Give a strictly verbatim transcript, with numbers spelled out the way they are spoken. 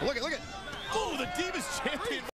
Look at, look at. Oh, the Divas Champion.